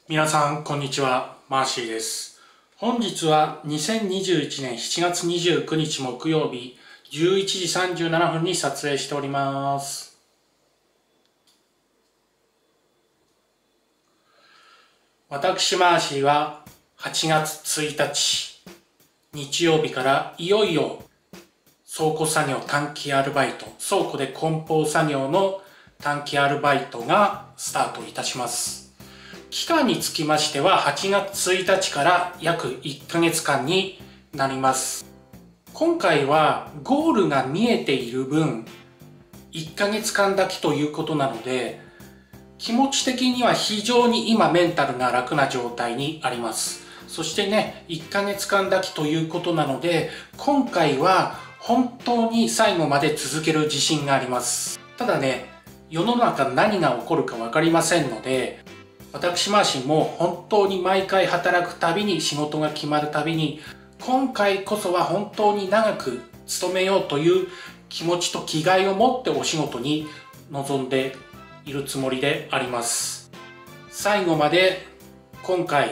皆さん、こんにちは。マーシーです。本日は2021年7月29日木曜日11時37分に撮影しております。私、マーシーは8月1日、日曜日からいよいよ倉庫作業短期アルバイト、倉庫で梱包作業の短期アルバイトがスタートいたします。期間につきましては8月1日から約1ヶ月間になります。今回はゴールが見えている分、1ヶ月間だけということなので、気持ち的には非常に今メンタルが楽な状態にあります。そしてね、1ヶ月間だけということなので、今回は本当に最後まで続ける自信があります。ただね、世の中何が起こるか分かりませんので、私マーシーも本当に毎回働くたびに仕事が決まるたびに、今回こそは本当に長く勤めようという気持ちと気概を持ってお仕事に臨んでいるつもりであります。最後まで今回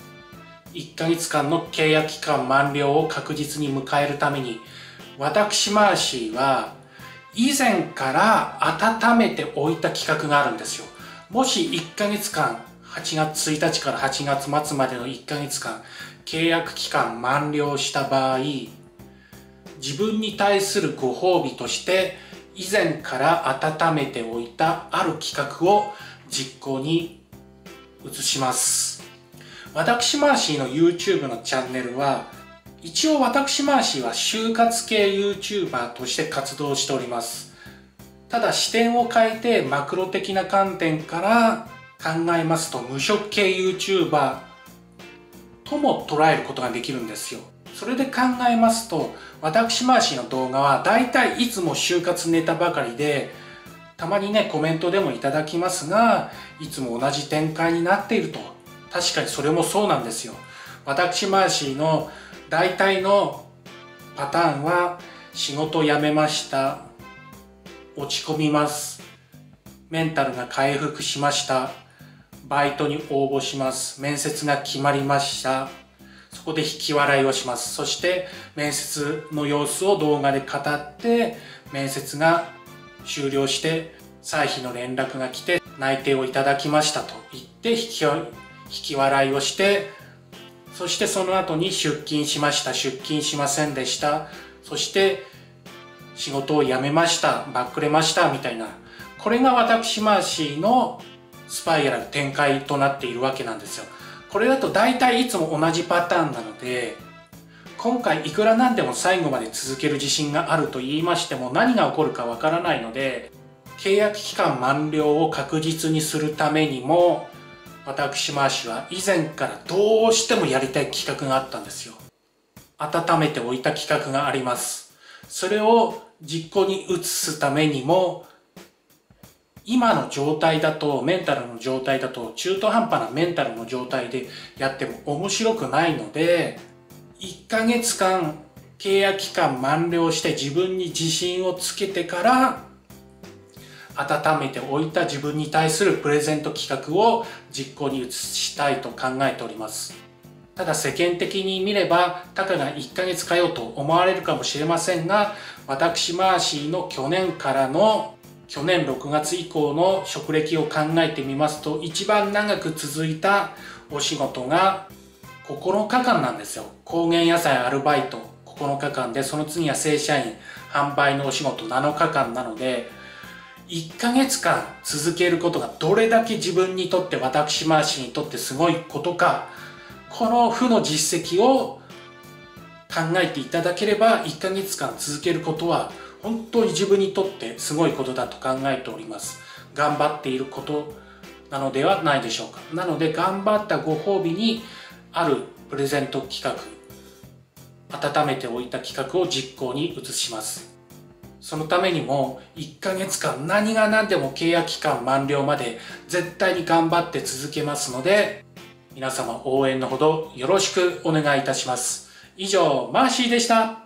1ヶ月間の契約期間満了を確実に迎えるために、私マーシーは以前から温めておいた企画があるんですよ。もし1ヶ月間、8月1日から8月末までの1ヶ月間、契約期間満了した場合、自分に対するご褒美として、以前から温めておいたある企画を実行に移します。私マーシーの YouTube のチャンネルは、一応私マーシーは就活系 YouTuber として活動しております。ただ視点を変えてマクロ的な観点から考えますと、無職系 YouTuber とも捉えることができるんですよ。それで考えますと、私マーシーの動画はだいたいいつも就活ネタばかりで、たまにねコメントでもいただきますが、いつも同じ展開になっていると。確かにそれもそうなんですよ。私マーシーの大体のパターンは、仕事辞めました、落ち込みます、メンタルが回復しました、バイトに応募します、面接が決まりました、そこで引き笑いをします。そして面接の様子を動画で語って、面接が終了して歳費の連絡が来て内定をいただきましたと言って引き笑いをして、そしてその後に出勤しました、出勤しませんでした、そして仕事を辞めました、バックれましたみたいな、これが私マーシーのスパイラル展開となっているわけなんですよ。これだと大体いつも同じパターンなので、今回いくらなんでも最後まで続ける自信があると言いましても、何が起こるかわからないので、契約期間満了を確実にするためにも、私マーシーは以前からどうしてもやりたい企画があったんですよ。温めておいた企画があります。それを実行に移すためにも、今の状態だと、メンタルの状態だと、中途半端なメンタルの状態でやっても面白くないので、1ヶ月間契約期間満了して自分に自信をつけてから、温めておいた自分に対するプレゼント企画を実行に移したいと考えております。ただ世間的に見れば、たかが1ヶ月かよと思われるかもしれませんが、私マーシーの去年6月以降の職歴を考えてみますと、一番長く続いたお仕事が9日間なんですよ。高原野菜アルバイト9日間で、その次は正社員販売のお仕事7日間なので、1ヶ月間続けることがどれだけ自分にとって、私マーシーにとってすごいことか、この負の実績を考えていただければ、1ヶ月間続けることは本当に自分にとってすごいことだと考えております。頑張っていることなのではないでしょうか。なので頑張ったご褒美にあるプレゼント企画、温めておいた企画を実行に移します。そのためにも1ヶ月間何が何でも契約期間満了まで絶対に頑張って続けますので、皆様応援のほどよろしくお願いいたします。以上、マーシーでした。